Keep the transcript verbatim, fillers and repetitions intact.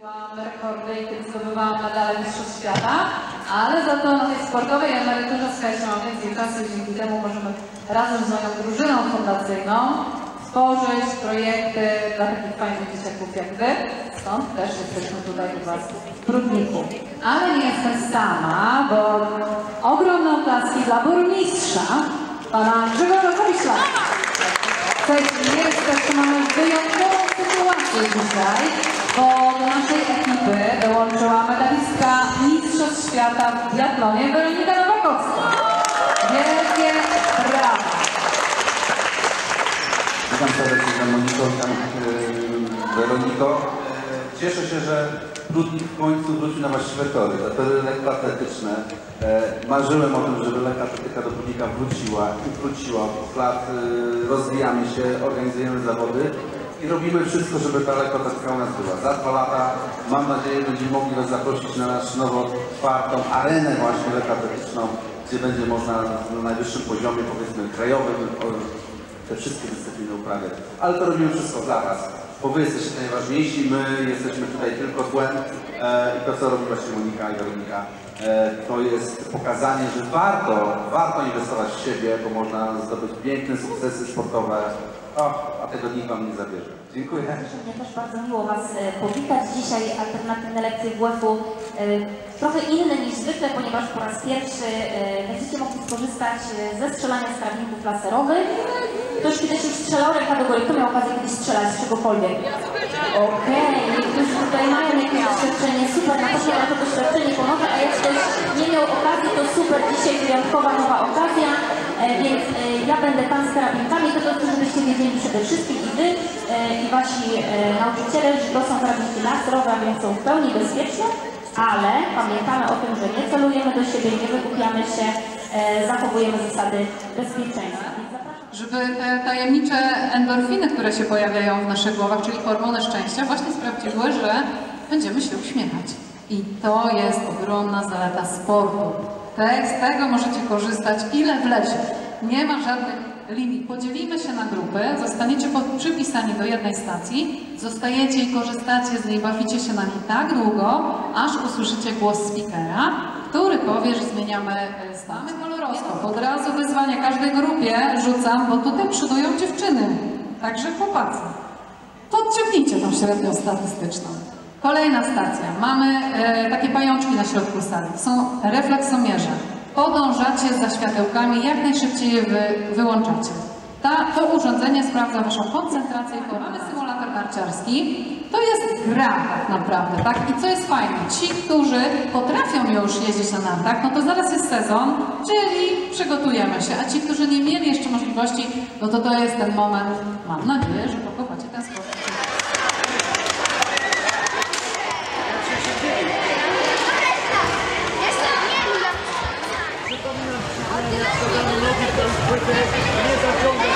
Biłam rekordy i kiedy zdobywałam medale mistrzostw świata, ale za to na tej sportowej emeryturze słuchajcie, mam więcej czasu i dzięki temu możemy razem z moją drużyną fundacyjną tworzyć projekty dla takich fajnych dzieciaków jak wy. Stąd też jesteśmy tutaj u was w Prudniku. Ale nie jestem sama, bo ogromne oklaski dla burmistrza, pana Grzegorza Kowiśla. Słuchajcie, jest, mamy wyjątkową sytuację dzisiaj, bo do naszej ekipy dołączyła medalistka Mistrzostw Świata w biatlonie Weronika Nowakowska. Wielkie brawa! Witam serdecznie Moniko, witam Weroniko. Cieszę się, że Prudnik w końcu wrócił na właściwe tory, te tory lekkoatletyczne. Marzyłem o tym, żeby lekka atletyka do Prudnika wróciła i wróciła. Od lat rozwijamy się, organizujemy zawody i robimy wszystko, żeby ta lekkoatletyka u nas była. Za dwa lata, mam nadzieję, będziemy mogli Was zaprosić na naszą nowo otwartą arenę właśnie lekkoatletyczną, gdzie będzie można na najwyższym poziomie, powiedzmy krajowym, te wszystkie dyscypliny uprawiać. Ale to robimy wszystko dla Was, bo Wy jesteście najważniejsi, my jesteśmy tutaj tylko tłem e, i to, co robi właśnie Monika i Weronika, e, to jest pokazanie, że warto, warto inwestować w siebie, bo można zdobyć piękne sukcesy sportowe, o, a tego nikt Wam nie zabierze. Dziękuję. Mnie też bardzo miło Was powitać. Dzisiaj alternatywne lekcje W F-u e, trochę inne niż zwykle, ponieważ po raz pierwszy e, będziecie mogli skorzystać ze strzelania z karabinków laserowych. Ktoś kiedyś już strzelał, ręka do góry. Kto miał okazję kiedyś strzelać z czegokolwiek? Okej, okay. Niektórzy tutaj mają jakieś doświadczenie, super, na pewno na to doświadczenie pomoże, a jak ktoś nie miał okazji, to super, dzisiaj wyjątkowa nowa okazja, e, więc e, ja będę tam z karabinkami, to to, żebyście wiedzieli przede wszystkim i Wy, e, i Wasi e, nauczyciele, że to są karabinki laserowe, a więc są w pełni bezpieczne, ale pamiętamy o tym, że nie celujemy do siebie, nie wygłupiamy się, e, zachowujemy zasady bezpieczeństwa. Żeby te tajemnicze endorfiny, które się pojawiają w naszych głowach, czyli hormony szczęścia, właśnie sprawdziły, że będziemy się uśmiechać. I to jest ogromna zaleta sportu. Te, z tego możecie korzystać ile wlezie. Nie ma żadnych limitów. Podzielimy się na grupy, zostaniecie przypisani do jednej stacji, zostajecie i korzystacie z niej, bawicie się na niej tak długo, aż usłyszycie głos speakera, który powie, że zmieniamy stan. Mamy koloroskop. Od razu wyzwanie każdej grupie rzucam, bo tutaj przydują dziewczyny, także chłopacy. To odciągnijcie tą średnią statystyczną. Kolejna stacja. Mamy e, takie pajączki na środku sali. Są refleksomierze. Podążacie za światełkami, jak najszybciej je wy, wyłączacie. Ta, to urządzenie sprawdza Waszą koncentrację. Mamy symulator narciarski. To jest gra tak naprawdę, tak? I co jest fajne, ci, którzy potrafią już jeździć na nartach, no to zaraz jest sezon, czyli przygotujemy się, a ci, którzy nie mieli jeszcze możliwości, no to to jest ten moment, mam nadzieję, że pokochacie ten sport. Nie zaciągać